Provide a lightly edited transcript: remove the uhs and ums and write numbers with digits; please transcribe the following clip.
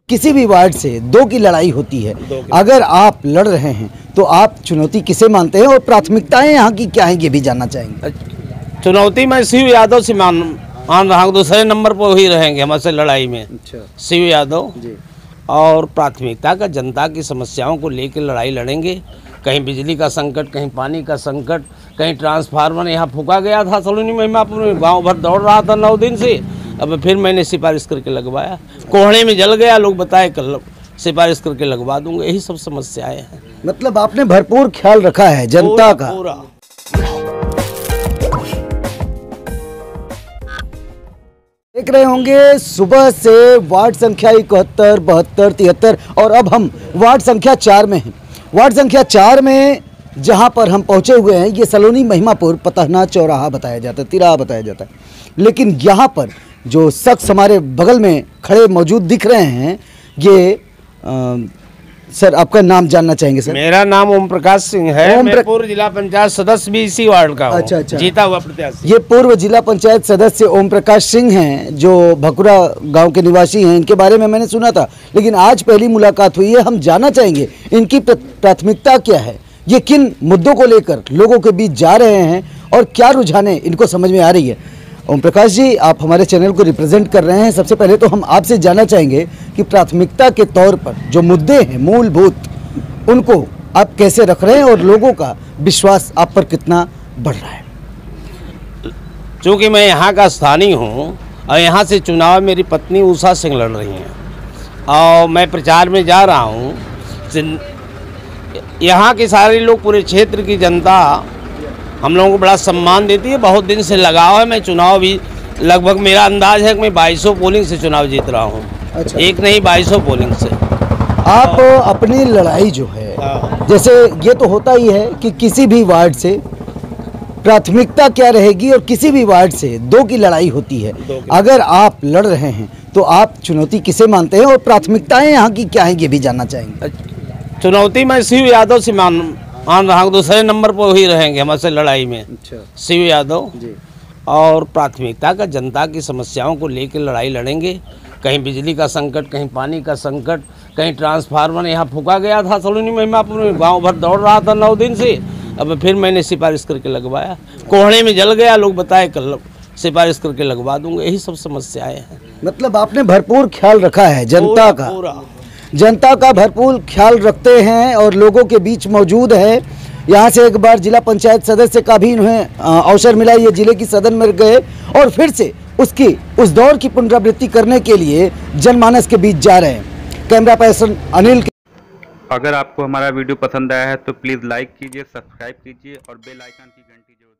किसी भी वार्ड से दो की लड़ाई होती है। अगर आप लड़ रहे हैं तो आप चुनौती किसे मानते हैं और प्राथमिकताएं यहाँ की क्या हैं ये भी जानना चाहेंगे। चुनौती मैं शिव यादव से मान रहा हूँ, दूसरे नंबर पर ही रहेंगे हमारे लड़ाई में। अच्छा। शिव यादव जी। और प्राथमिकता का जनता की समस्याओं को लेकर लड़ाई लड़ेंगे। कहीं बिजली का संकट, कहीं पानी का संकट, कहीं ट्रांसफार्मर यहाँ फूका गया था सलोनी महिमापुर में, गाँव भर दौड़ रहा था 9 दिन से। अब फिर मैंने सिफारिश करके लगवाया, कोहड़े में जल गया, लोग बताए कल सिफारिश करके लगवा दूंगा। यही सब समस्याएं हैं। मतलब आपने भरपूर ख्याल रखा है जनता का। पूरा। देख रहे होंगे सुबह से वार्ड संख्या 71, 72, 73 और अब हम वार्ड संख्या 4 में हैं। वार्ड संख्या 4 में जहां पर हम पहुंचे हुए हैं ये सलोनी महिमापुर पतहना चौराहा बताया जाता है, तिराहा बताया जाता है। लेकिन यहां पर जो शख्स हमारे बगल में खड़े मौजूद दिख रहे हैं ये सर आपका नाम जानना चाहेंगे सर। मेरा नाम ओम प्रकाश सिंह है। मैं पूर्व जिला पंचायत सदस्य भी इसी वार्ड का हूं। अच्छा। जीता हुआ प्रत्याशी। ये पूर्व जिला पंचायत सदस्य ओम प्रकाश सिंह हैं जो भकुरा गांव के निवासी हैं। इनके बारे में मैंने सुना था, लेकिन आज पहली मुलाकात हुई है। हम जानना चाहेंगे इनकी प्राथमिकता क्या है, ये किन मुद्दों को लेकर लोगों के बीच जा रहे हैं और क्या रुझाने इनको समझ में आ रही है। ओम प्रकाश जी, आप हमारे चैनल को रिप्रेजेंट कर रहे हैं। सबसे पहले तो हम आपसे जानना चाहेंगे कि प्राथमिकता के तौर पर जो मुद्दे हैं मूलभूत, उनको आप कैसे रख रहे हैं और लोगों का विश्वास आप पर कितना बढ़ रहा है। चूँकि मैं यहाँ का स्थानीय हूँ और यहाँ से चुनाव मेरी पत्नी उषा सिंह लड़ रही हैं और मैं प्रचार में जा रहा हूँ। यहाँ के सारे लोग, पूरे क्षेत्र की जनता हम लोगों को बड़ा सम्मान देती है। बहुत दिन से लगाव है। मैं चुनाव भी लगभग, मेरा अंदाज है कि मैं 2200 पोलिंग से चुनाव जीत रहा हूँ। अच्छा। एक नहीं, 2200 पोलिंग से। आप अपनी लड़ाई जो है, जैसे ये तो होता ही है कि किसी भी वार्ड से प्राथमिकता क्या रहेगी और किसी भी वार्ड से दो की लड़ाई होती है। अगर आप लड़ रहे हैं तो आप चुनौती किसे मानते हैं और प्राथमिकताएं यहाँ की क्या हैं ये भी जानना चाहेंगे। चुनौती मैं शिव यादव से मान रहा हूँ, दूसरे नंबर पर ही रहेंगे हमारे लड़ाई में। अच्छा। शिव यादव जी। और प्राथमिकता का जनता की समस्याओं को लेकर लड़ाई लड़ेंगे। कहीं बिजली का संकट, कहीं पानी का संकट, कहीं ट्रांसफार्मर यहाँ फूका गया था सलोनी महिमापुर में, गाँव भर दौड़ रहा था 9 दिन से। अब फिर मैंने सिफारिश करके लगवाया, कोहड़े में जल गया, लोग बताए कल सिफारिश करके लगवा दूंगा। यही सब समस्याएं हैं। मतलब आपने भरपूर ख्याल रखा है जनता का। पूरा। जनता का भरपूर ख्याल रखते हैं और लोगों के बीच मौजूद है। यहाँ से एक बार जिला पंचायत सदस्य का भी इन्हें अवसर मिला, ये जिले की सदन में गए और फिर से उस दौर की पुनरावृत्ति करने के लिए जनमानस के बीच जा रहे हैं। Camera person Anil. अगर आपको हमारा वीडियो पसंद आया है तो प्लीज़ लाइक कीजिए, सब्सक्राइब कीजिए और बेल आइकन की घंटी जरूर